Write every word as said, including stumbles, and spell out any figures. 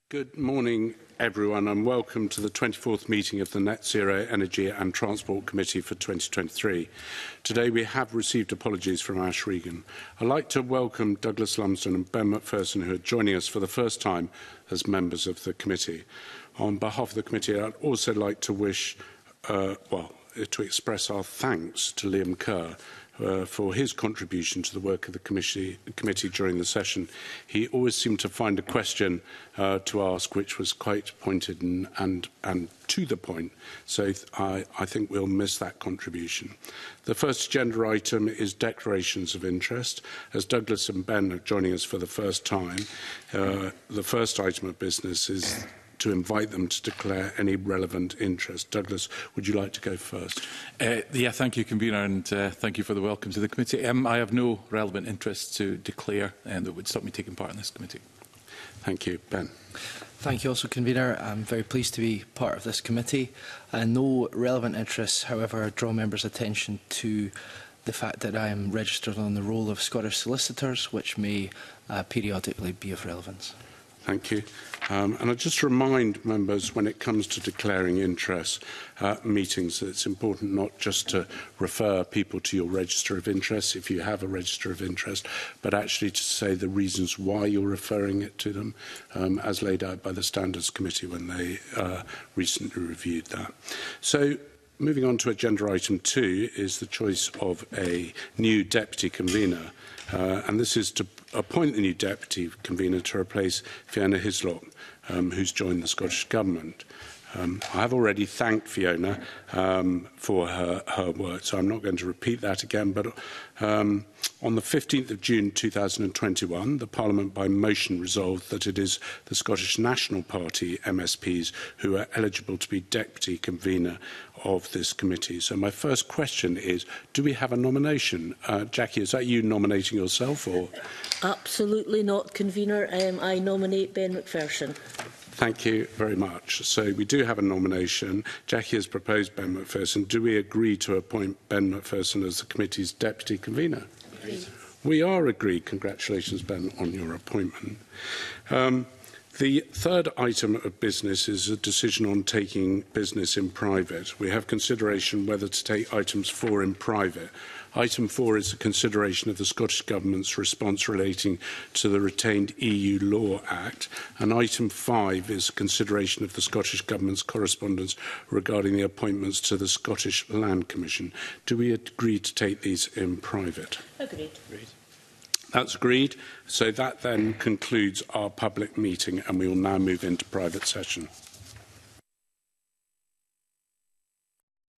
Good morning, everyone, and welcome to the twenty-fourth meeting of the Net Zero Energy and Transport Committee for twenty twenty-three. Today we have received apologies from Ash Regan. I'd like to welcome Douglas Lumsden and Ben McPherson, who are joining us for the first time as members of the committee. On behalf of the committee, I'd also like to wish, uh, well, to express our thanks to Liam Kerr Uh, for his contribution to the work of the committee, committee during the session. He always seemed to find a question uh, to ask which was quite pointed and, and, and to the point, so th I, I think we'll miss that contribution. The first agenda item is declarations of interest. As Douglas and Ben are joining us for the first time, uh, the first item of business is to invite them to declare any relevant interest. Douglas, would you like to go first? Uh, yeah, thank you, Convener, and uh, thank you for the welcome to the committee. Um, I have no relevant interest to declare um, that would stop me taking part in this committee. Thank you. Ben. Thank you also, Convener. I'm very pleased to be part of this committee. Uh, no relevant interests, however, draw members' attention to the fact that I am registered on the roll of Scottish solicitors, which may uh, periodically be of relevance. Thank you. Um, and I just remind members, when it comes to declaring interest at meetings, that it's important not just to refer people to your register of interest, if you have a register of interest, but actually to say the reasons why you're referring it to them, um, as laid out by the Standards Committee when they uh, recently reviewed that. So, moving on to agenda item two is the choice of a new deputy convener. Uh, and this is to appoint the new deputy convener to replace Fiona Hislop, um, who's joined the Scottish Government. Um, I have already thanked Fiona um, for her, her work, so I'm not going to repeat that again. But um, on the fifteenth of June two thousand twenty-one, the Parliament by motion resolved that it is the Scottish National Party M S Ps who are eligible to be deputy convener of this committee. So my first question is, do we have a nomination? Uh, Jackie, is that you nominating yourself? Or? Absolutely not, Convener. Um, I nominate Ben McPherson. Thank you very much. So we do have a nomination. Jackie has proposed Ben McPherson. Do we agree to appoint Ben McPherson as the committee's deputy convener? Agreed. We are agreed. Congratulations, Ben, on your appointment. Um, The third item of business is a decision on taking business in private. We have consideration whether to take items four in private. Item four is a consideration of the Scottish Government's response relating to the retained E U Law Act, and item five is a consideration of the Scottish Government's correspondence regarding the appointments to the Scottish Land Commission. Do we agree to take these in private? Agreed. Agreed. That's agreed. So that then concludes our public meeting, and we will now move into private session.